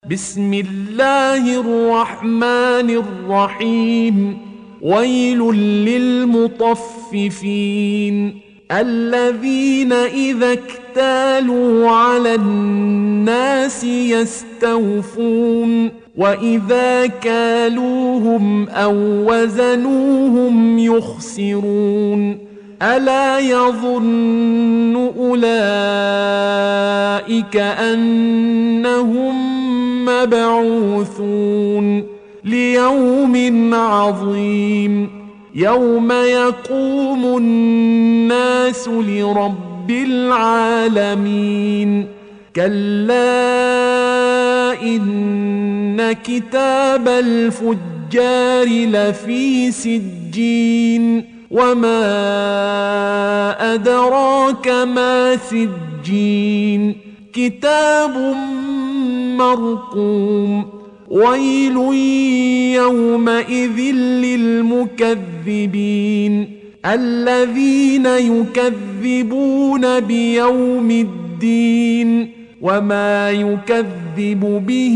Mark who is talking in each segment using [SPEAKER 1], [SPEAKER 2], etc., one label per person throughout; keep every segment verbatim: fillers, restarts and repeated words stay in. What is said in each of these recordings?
[SPEAKER 1] بسم الله الرحمن الرحيم. ويل للمطففين الذين إذا اكتالوا على الناس يستوفون وإذا كالوهم أو وزنوهم يخسرون. ألا يظن أولئك أنهم مبعوثون ليوم عظيم يوم يقوم الناس لرب العالمين. كلا إن كتاب الفجار لفي سجين وما أدراك ما سجين كتاب مرقوم. ويل يومئذ للمكذبين الذين يكذبون بيوم الدين وما يكذب به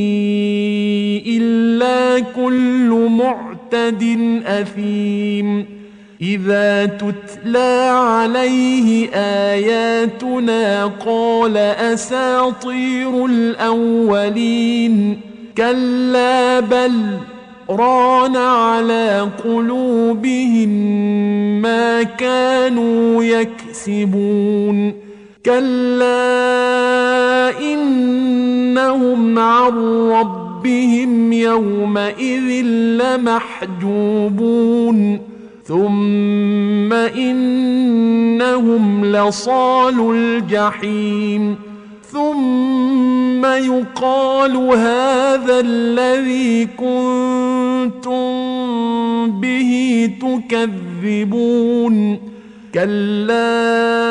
[SPEAKER 1] إلا كل معتد أثيم. إذا تتلى عليه آياتنا قال أساطير الأولين. كلا بل ران على قلوبهم ما كانوا يكسبون. كلا إنهم عن ربهم يومئذ لمحجوبون. ثم إنهم لصالو الجحيم. ثم يقال هذا الذي كنتم به تكذبون. كلا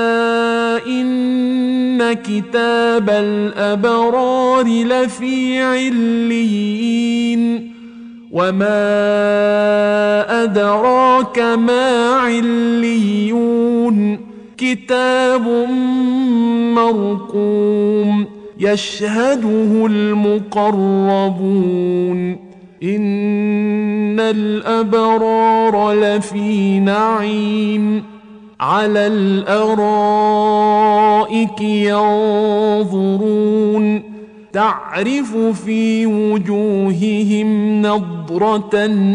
[SPEAKER 1] إن كتاب الأبرار لفي عليين وما أدراك ما عليون. كتاب مرقوم يشهده المقربون. إن الأبرار لفي نعيم على الأرائك ينظرون تعرف في وجوههم نضرة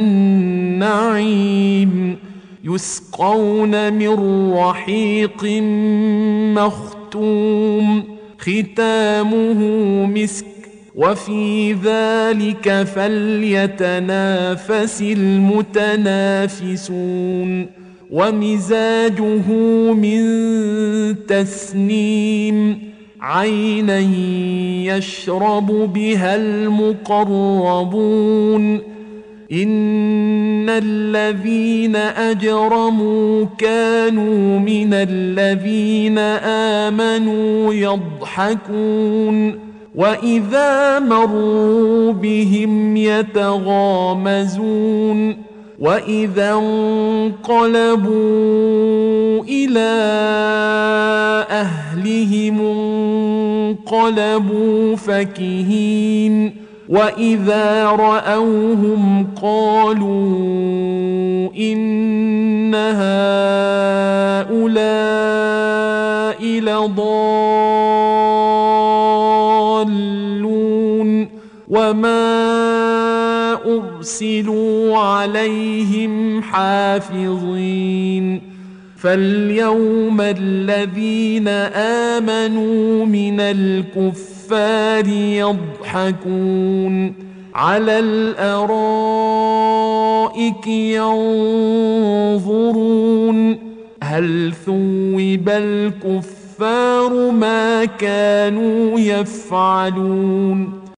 [SPEAKER 1] النعيم. يسقون من رحيق مختوم ختامه مسك وفي ذلك فليتنافس المتنافسون. ومزاجه من تسنيم عينا يشرب بها المقربون. إن الذين أجرموا كانوا من الذين آمنوا يضحكون وإذا مروا بهم يتغامزون. وإذا انقلبوا إلى أهلهم انقلبوا فكهين. وإذا رأوهم قالوا إن هؤلاء لضالون وما أرسلوا عليهم حافظين. فاليوم الذين آمنوا من الكفار يضحكون على الأرائك ينظرون هل ثوب الكفار ما كانوا يفعلون.